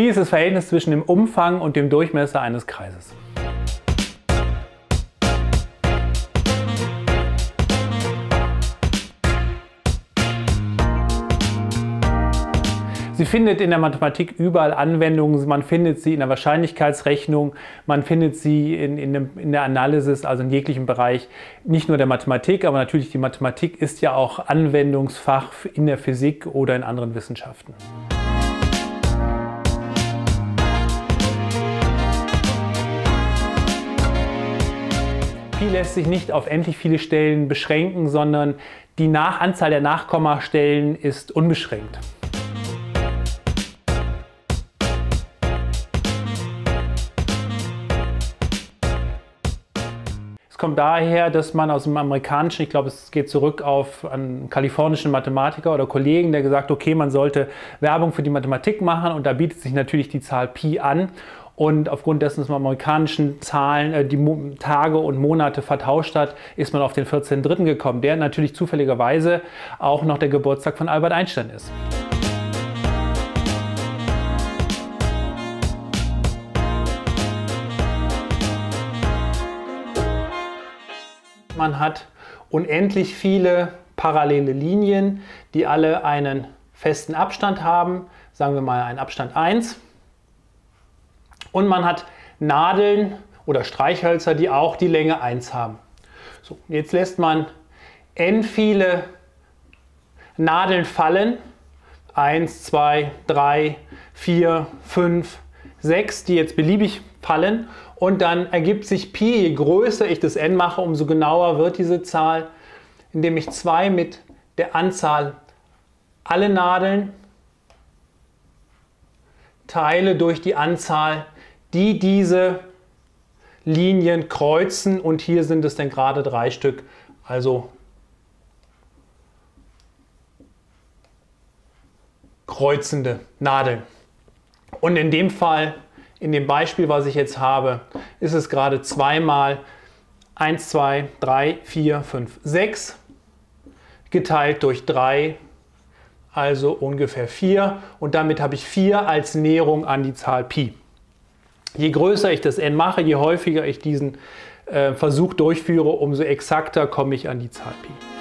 Pi ist das Verhältnis zwischen dem Umfang und dem Durchmesser eines Kreises. Sie findet in der Mathematik überall Anwendungen, man findet sie in der Wahrscheinlichkeitsrechnung, man findet sie in der Analysis, also in jeglichem Bereich, nicht nur der Mathematik, aber natürlich die Mathematik ist ja auch Anwendungsfach in der Physik oder in anderen Wissenschaften. Pi lässt sich nicht auf endlich viele Stellen beschränken, sondern die Anzahl der Nachkommastellen ist unbeschränkt. Es kommt daher, dass man aus dem amerikanischen, ich glaube, es geht zurück auf einen kalifornischen Mathematiker oder Kollegen, der gesagt hat, okay, man sollte Werbung für die Mathematik machen und da bietet sich natürlich die Zahl Pi an. Und aufgrund dessen, dass man amerikanischen Zahlen die Tage und Monate vertauscht hat, ist man auf den 14.3. gekommen, der natürlich zufälligerweise auch noch der Geburtstag von Albert Einstein ist. Man hat unendlich viele parallele Linien, die alle einen festen Abstand haben, sagen wir mal einen Abstand 1. Und man hat Nadeln oder Streichhölzer, die auch die Länge 1 haben. So, jetzt lässt man n viele Nadeln fallen. 1, 2, 3, 4, 5, 6, die jetzt beliebig fallen. Und dann ergibt sich Pi, je größer ich das n mache, umso genauer wird diese Zahl, indem ich 2 mit der Anzahl alle Nadeln teile durch die Anzahl, die diese Linien kreuzen. Und hier sind es dann gerade 3 Stück, also kreuzende Nadeln. Und in dem Fall, in dem Beispiel, was ich jetzt habe, ist es gerade 2 mal 1, 2, 3, 4, 5, 6 geteilt durch 3, also ungefähr 4. Und damit habe ich 4 als Näherung an die Zahl Pi. Je größer ich das n mache, je häufiger ich diesen Versuch durchführe, umso exakter komme ich an die Zahl Pi.